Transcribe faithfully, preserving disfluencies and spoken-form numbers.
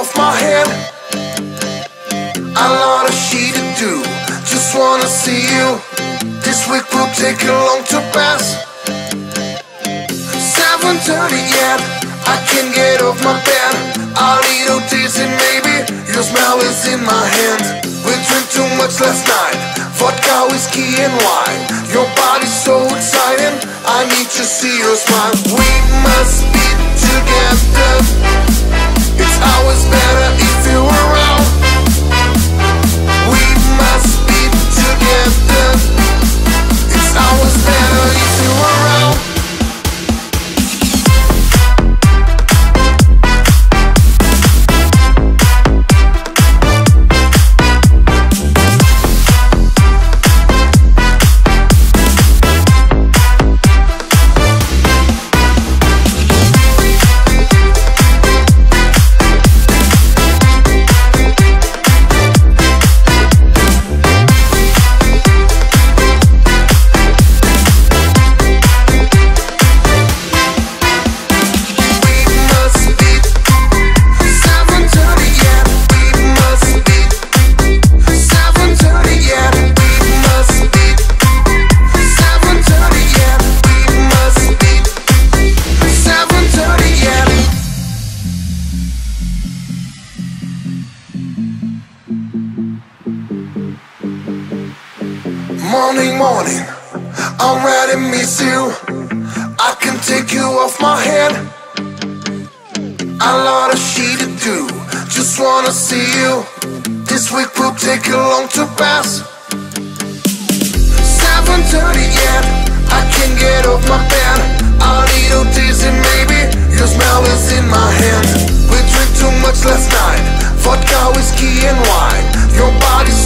off my head. A lot of shit to do, just wanna see you. This week will take you long to pass. seven thirty yet, I can't get off my bed. A little dizzy maybe, your smell is in my hand. We drank too much last night, vodka, whiskey and wine. Your body's so exciting, I need to see your smile. We must be together, it's always better if you're around. We must be together, it's always better if you're around. Morning, morning, I already miss you. I can take you off my head. A lot of shit to do, just wanna see you. This week will take you long to pass. seven thirty yet, I can't get off my bed. A little dizzy maybe, your smell is in my hand. We drank too much last night, vodka, whiskey and wine. Your body's